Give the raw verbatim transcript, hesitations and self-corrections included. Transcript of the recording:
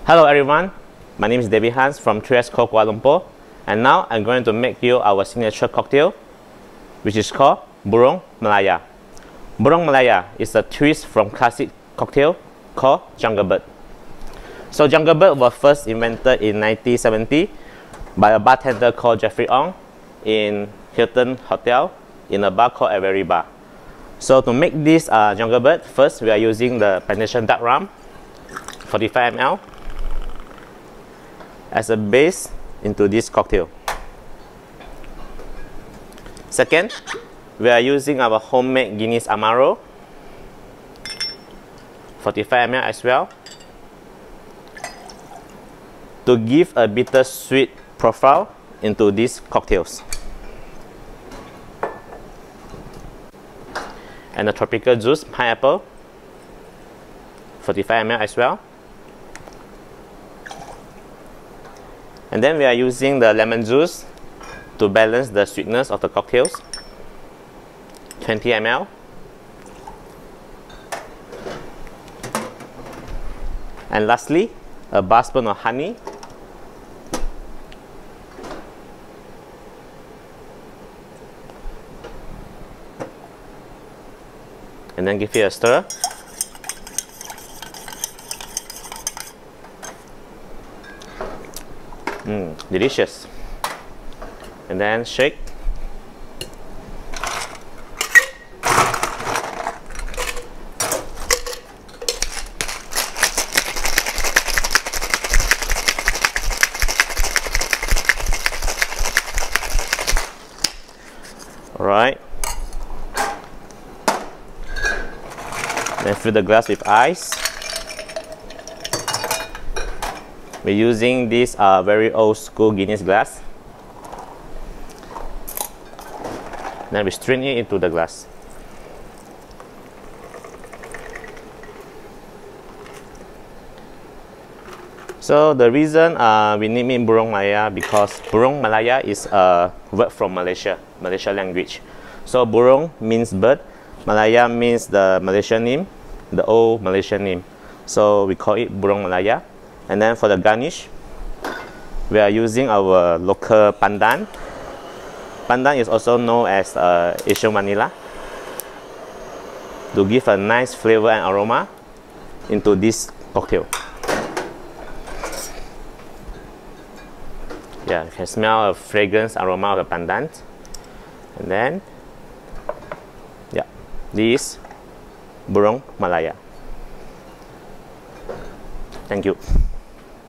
Hello everyone, my name is David Hans from three S Kuala Lumpur, and now I'm going to make you our signature cocktail, which is called Burung Malaya. Burung Malaya is a twist from classic cocktail called Jungle Bird. So Jungle Bird was first invented in nineteen seventy by a bartender called Jeffrey Ong in Hilton Hotel in a bar called Avery Bar. So to make this uh, Jungle Bird, first we are using the plantation dark rum, forty-five milliliters, as a base into this cocktail. Second, we are using our homemade Guinness Amaro, forty-five milliliters as well, to give a bitter-sweet profile into these cocktails. And the tropical juice, pineapple, forty-five milliliters as well. And then we are using the lemon juice to balance the sweetness of the cocktails, twenty milliliters. And lastly, a bar spoon of honey. And then give it a stir. Mmm, delicious. And then shake. All right. Then fill the glass with ice. We're using this uh, very old school Guinness glass. Then we strain it into the glass. So the reason uh, we name it Burung Malaya, because Burung Malaya is a word from Malaysia, Malaysia language. So Burung means bird, Malaya means the Malaysian name, the old Malaysian name. So we call it Burung Malaya. And then for the garnish, we are using our local pandan. Pandan is also known as uh, Asian vanilla, to give a nice flavor and aroma into this cocktail. Yeah, you can smell a fragrance aroma of the pandan. And then, yeah, this Burung Malaya. Thank you.